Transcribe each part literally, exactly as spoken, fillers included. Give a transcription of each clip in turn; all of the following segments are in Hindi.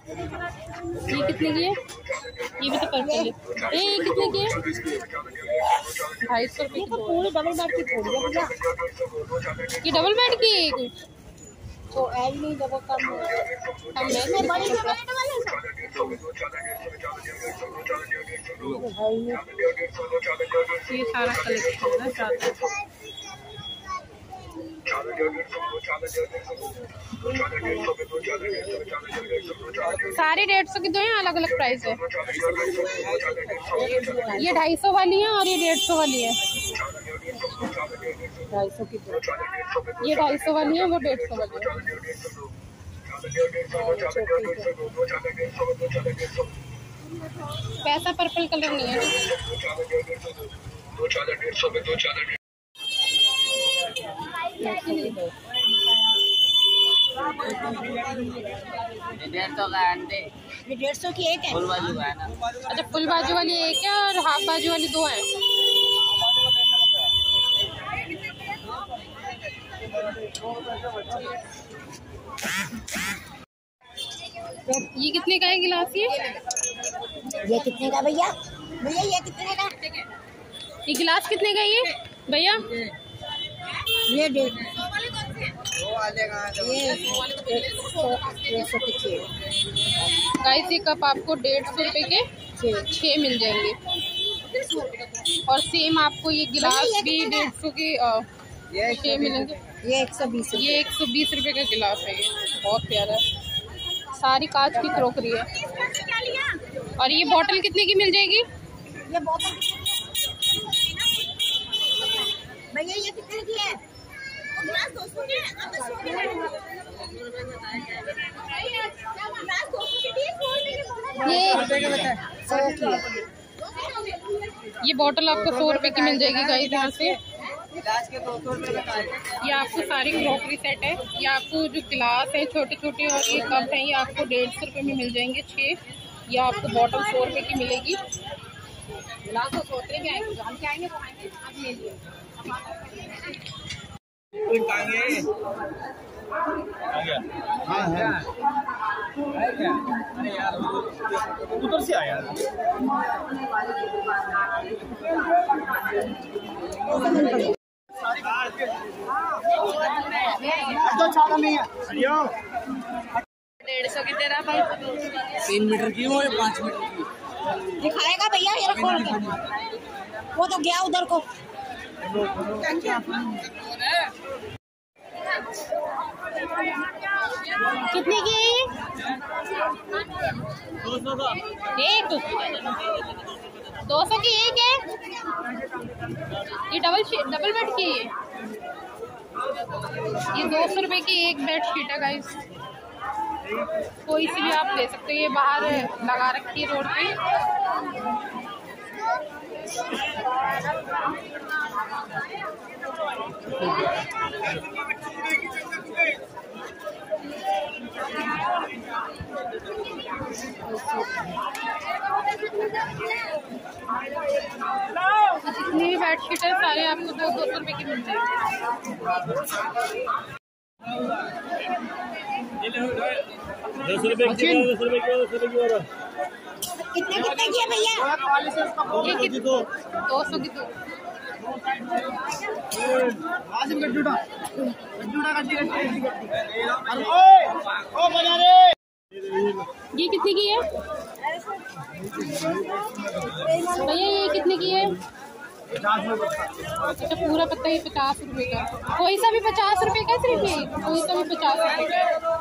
ये कितने की है? ये भी तो पर्पल है। ए ये कितने की है? ढाई सौ रुपये की। पूरी डबल बेड की थोड़ी है भैया। ये डबल बेड की है कुछ तो एल नहीं डबल कम कम है बड़ी ये सारा कलेक्शन है साथ सारे डेढ़ सौ की दो हैं, अलग अलग प्राइस है। ये ढाई सौ वाली है और ये डेढ़ सौ वाली है। ढाई सौ की दो, ये ढाई सौ वाली है, वो डेढ़ सौ वाली है। पैसा पर्पल कलर नहीं है। डेढ़ सौ का अंडे, ये डेढ़ सौ की एक है। फुल बाजू का है ना? अच्छा फुल बाजू वाली एक है और हाफ बाजू वाली दो है। ये कितने का है गिलास? ये ये कितने का भैया? भैया ये कितने का? ये गिलास कितने का ये भैया? ये डेढ़ ये डेढ़ सौ की छः। गाइस ये कप आपको डेढ़ सौ रुपए के छः मिल जाएंगे और सेम आपको ये गिलास भी डेढ़ सौ के छः मिलेंगे। ये एक सौ बीस ये एक सौ बीस रुपए का गिलास है। ये बहुत प्यारा है, सारी कांच की क्रोकरी है। और ये बोतल कितने की मिल जाएगी? ये बोतल भैया ये कितने की है? गिलास दो सौ के है। अब सौ के है। गिलास दो सौ के दिए, सौ के ये सौ की है। ये बोतल आपको सौ रुपए की मिल जाएगी गाइस यहाँ से। गिलास के दो सौ रुपये का है। ये आपको सारी क्रोकरी सेट है। ये आपको जो गिलास है छोटे छोटे और ये कप है, ये आपको डेढ़ सौ रुपये में मिल जाएंगे छः। ये आपको बॉटल सौ रुपये की मिलेगी। गिलास तो सोच रहे आएंगे, हम क्या आएंगे आप ले लिए। हाँ है। अरे यार उधर से आया। डेढ़ सौ की तेरा भाई तीन मीटर की हो या पाँच मीटर की? दिखाएगा भैया ये खोल के। वो तो गया उधर को। कितने की है ये? दो सौ का एक दो सौ की एक है। ये डबल डबल बेड की है। ये दो सौ रुपए की एक बेड शीट है गाइस। कोई सी भी आप ले सकते हो। ये बाहर लगा रखी है रोड पे। जितनी भी बेडशीट है सारे आपको दो दो सौ रुपए की मिल जाएगी। दस रुपए की दस रुपए की दस रुपए की कितने कितने की है भैया? ये कितने? दो सौ की दो। ये कितने की है भैया? ये कितने की है? अच्छा पूरा पत्ता ये पचास रुपए का। कोई सा भी पचास रुपए का? सिर्फ ये कोई सा भी पचास रुपए का।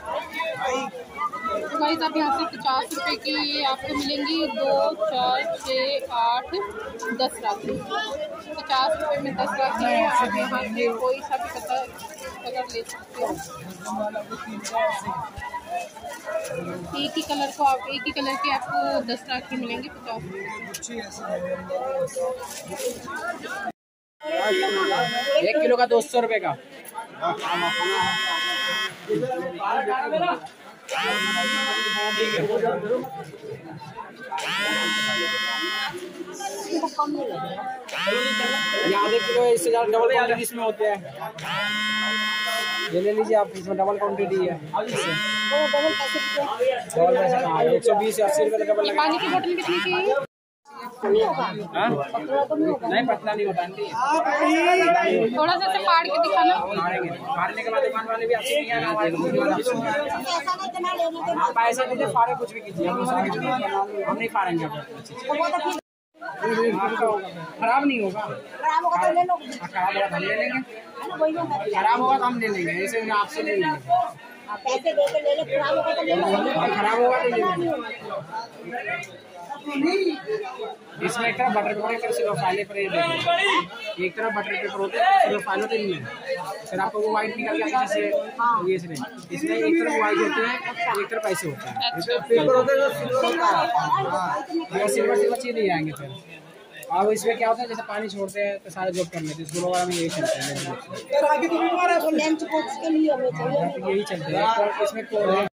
गाइस आप यहाँ से पचास रुपए की ये आपको मिलेंगी। दो चार छः आठ दस राखी। पचास रुपए में दस राखी है। आप यहाँ से कोई सा भी पता अगर ले सकते हो। एक ही कलर को आप एक ही कलर की आपको दस राखी मिलेंगी पचास रुपए। एक किलो का दो सौ रुपये का। ये आधे किलो इससे ज़्यादा डबल क्वांटिटी इसमें होते हैं। ये ले लीजिए आप, इसमें डबल क्वांटिटी है। वो डबल पैसे की डबल पैसे हाँ एक सौ बीस अस्सी रुपये का डबल ये पानी की बोतल कितने की है? नहीं होगा, हाँ? पतला तो नहीं होगा। नहीं पतला नहीं होता आंटी। थोड़ा सा ऐसे फाड़ के दिखाना। फाड़ेंगे, फाड़ने के बाद दुकान वाले भी आपसे नहीं आएगा, हमारे दुकान वाले आपसे नहीं आएगा। पैसा नहीं देना, लेने के आप पैसा दीजिए, फाड़े कुछ भी कीजिए, हम दूसरे कुछ नहीं, हम नहीं फाड़ेंगे आपको। वो तो फिर खराब नहीं होगा। खराब होगा तो ले लो। खराब होगा तो हम ले लेंगे, है ना, वही होगा। खराब होगा तो हम ले लेंगे, ऐसे आपसे नहीं लेंगे। हाँ, पैसे दे के ले ले, खराब होगा तो ले लो। खराब होगा तो ले लेंगे। इसमें एक तरफ बटर पेपर, एक तरफ सिर्फ फाइले पर, एक तरफ बटर पेपर होते हैं, सिर्फ फाइलों पे नहीं है। फिर आपको वो वाइट निकल के जैसे ये इसमें इसमें एक तरफ वाइट होते हैं, एक तरफ ऐसे होते हैं। पेपर होते हैं सिल्वर होता है, सिल्वर सिल्वर चीज नहीं आएंगे फिर। अब इसमें क्या होता है, जैसे पानी छोड़ते हैं तो सारे जॉब कर लेते हैं, स्कूल वगैरह में यही चलता है, वो लंच बॉक्स के लिए हमें चाहिए। यही चलते हैं। इसमें कोड है।